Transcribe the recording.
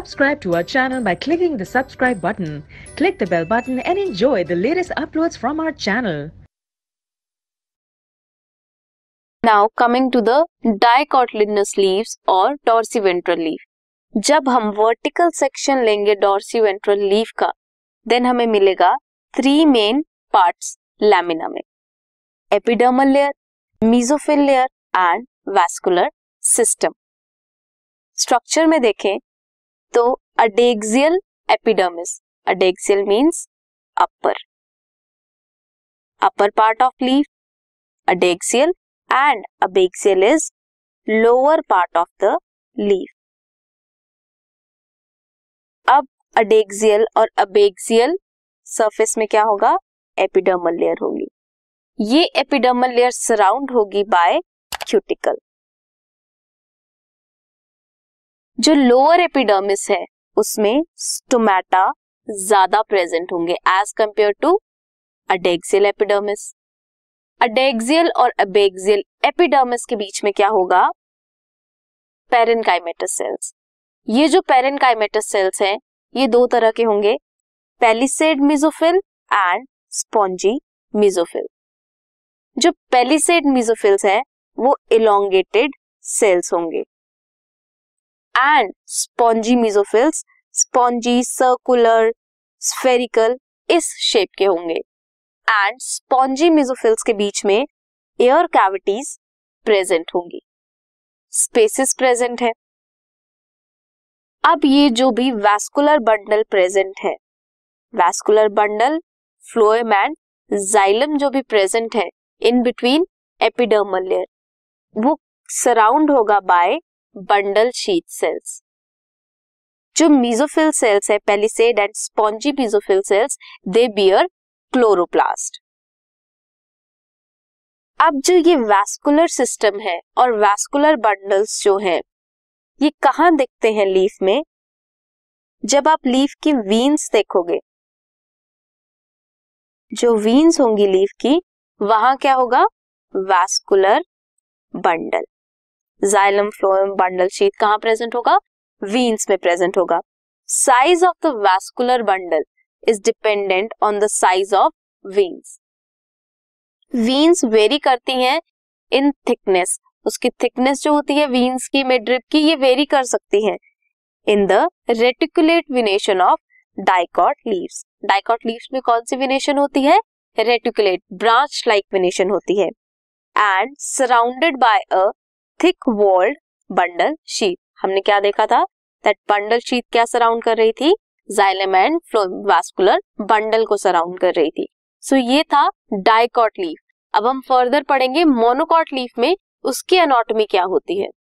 Subscribe to our channel by clicking the subscribe button. Click the bell button and enjoy the latest uploads from our channel. Now coming to the dicotyledonous leaves और dorsiventral leaf. जब हम vertical section लेंगे डॉर्सीवेंट्रल leaf का, then हमें मिलेगा 3 main parts lamina में, epidermal layer, mesophyll layer and vascular system. Structure में देखें तो adaxial epidermis, adaxial means upper part of leaf, adaxial and abaxial is lower part of the leaf. अब adaxial और abaxial surface में क्या होगा, epidermal layer होगी. ये एपिडर्मल लेयर सराउंड होगी बाय क्यूटिकल. जो लोअर एपिडर्मिस है उसमें स्टोमेटा ज्यादा प्रेजेंट होंगे as compare to adaxial epidermis. Adaxial और अबेक्सियल एपिडर्मिस के बीच में क्या होगा, पेरेन्काइमेटस सेल्स. ये जो पेरेन्काइमेटस सेल्स हैं ये दो तरह के होंगे, palisade mesophyll and spongy mesophyll. जो पैलिसेड मेसोफिल्स हैं वो इलोंगेटेड सेल्स होंगे and spongy mesophylls spongy, circular, spherical इस शेप के होंगे. एंड स्पॉन्जी मेसोफिल्स के बीच में एयर कैविटीज प्रेजेंट होंगी, स्पेसिस प्रेजेंट है. अब ये जो भी वैस्कुलर बंडल प्रेजेंट है, vascular bundle, phloem and xylem जो भी प्रेजेंट है इन बिटवीन एपिडर्मल लेयर, वो सराउंड होगा बाय बंडल शीथ सेल्स. जो मेसोफिल सेल्स है, palisade and spongy mesophyll cells, they bear chloroplast. अब जो ये वैस्कुलर सिस्टम है और वैस्कुलर बंडल्स जो है ये कहां दिखते हैं लीफ में, जब आप लीफ की वीन्स देखोगे, जो वीन्स होंगी लीफ की, वहां क्या होगा, vascular bundle. Xylem, phloem, bundle sheath कहां प्रेजेंट होगा, वीन्स में प्रेजेंट होगा. Size of the vascular bundle is dependent on the size of veins. Veins vary करती हैं इन थिकनेस, उसकी थिकनेस जो होती है वीन्स की, मिडरिब की, ये वेरी कर सकती है in the reticulate venation of dicot leaves. Dicot leaves में कौन सी वेनेशन होती है, रेटिकुलेट, ब्रांच लाइक वेनेशन होती है. And surrounded by a thick walled bundle sheath. हमने क्या देखा था, दैट बंडल शीथ क्या सराउंड कर रही थी, xylem and phloem vascular bundle को सराउंड कर रही थी. सो ये था डाइकॉट लीफ. अब हम फर्दर पढ़ेंगे मोनोकॉट लीफ में उसकी एनाटॉमी क्या होती है.